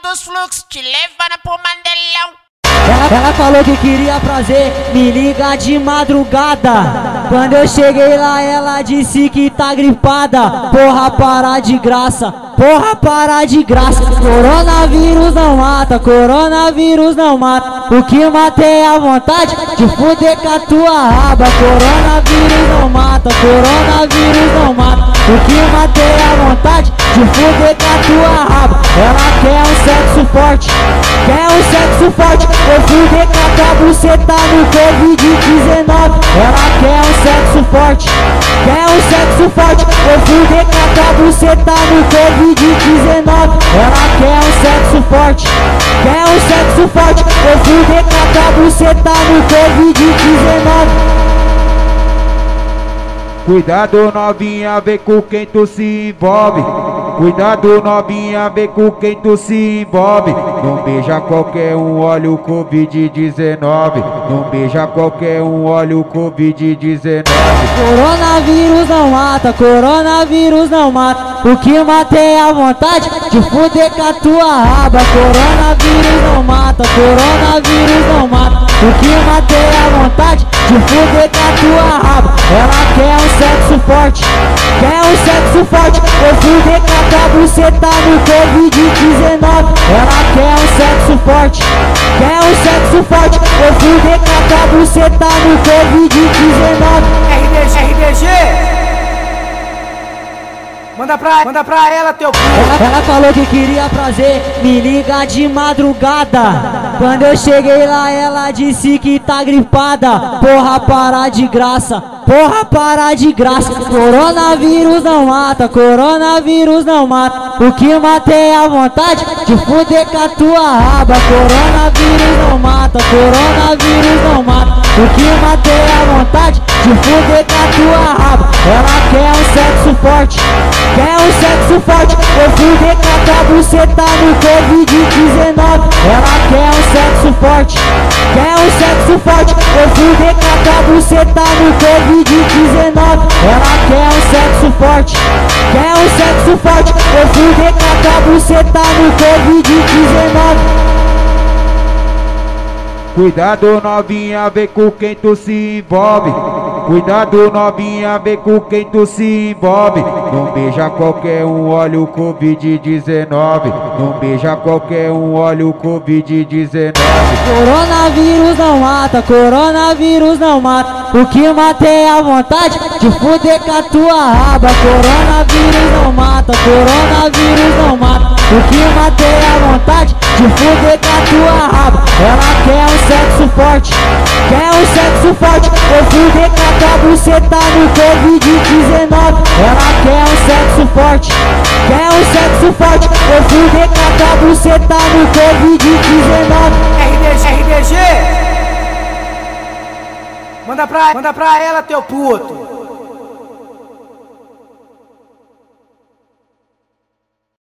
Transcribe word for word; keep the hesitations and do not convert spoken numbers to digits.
dos fluxos, te levando pro Mandelão. Ela, ela falou que queria prazer, me liga de madrugada. Quando eu cheguei lá ela disse que tá gripada. Porra, para de graça, porra, para de graça. Coronavírus não mata, coronavírus não mata. O que mata é a vontade de fuder com a tua raba. Coronavírus não mata, coronavírus não mata. O que mata é a vontade de fuder com a tua raba. Ela quer um sexo forte, quer um sexo forte. Eu fuder com a tua buceta no Covid dezenove. Ela quer um sexo forte, quer um sexo forte. Eu fuder com a tua buceta no Covid dezenove. Ela quer um sexo forte, quer um sexo forte. Eu fuder com a tua buceta no Covid dezenove. Cuidado novinha, vê com quem tu se envolve. Cuidado novinha, vê com quem tu se envolve. Não beija qualquer um, olha o Covid dezenove. Não beija qualquer um, olha o Covid dezenove. Coronavírus não mata, coronavírus não mata. O que mata é a vontade de fuder com a tua raba. Coronavírus não mata, coronavírus não mata. O que mata é a vontade de fuder com a tua raba. Ela quer um sexo forte, quer um sexo forte. Eu fuder com a tua buceta no Covid dezenove. Ela quer um sexo forte, quer um sexo forte. Eu fuder com a tua buceta no Covid dezenove. R D G, R D G, Manda pra, manda pra ela teu cu. Ela, ela falou que queria prazer, me liga de madrugada. Quando eu cheguei lá ela disse que tá gripada. Porra, para de graça, porra, para de graça. Coronavírus não mata, coronavírus não mata. O que mata é a vontade de fuder com a tua raba. Coronavírus não mata, coronavírus não mata. O que mata é a vontade de fuder com a tua raba. Ela quer um sexo forte, quer um sexo forte. Eu fuder com a tua buceta no Covid dezenove. Ela quer um sexo forte, quer um sexo forte. Eu fuder com a tua buceta no Covid dezenove. Ela quer um sexo forte, quer um sexo forte. Eu fuder com a tua buceta no Covid dezenove. Cuidado novinha, vê com quem tu se envolve. Cuidado novinha, vê com quem tu se envolve. Não beija qualquer um, olha o Covid dezenove. Não beija qualquer um, olha o Covid dezenove. Coronavírus não mata, coronavírus não mata. O que mata é a vontade de fuder com a tua raba. Coronavírus não mata, coronavírus não mata. O que mata é a vontade de fuder com a tua raba. Ela quer um sexo forte, quer um sexo forte. Eu fuder com a tua buceta no Covid dezenove. Ela quer um sexo forte, quer um sexo forte. Eu fuder com a tua buceta no Covid dezenove. R D G, R D G, Manda pra, manda pra ela teu puto.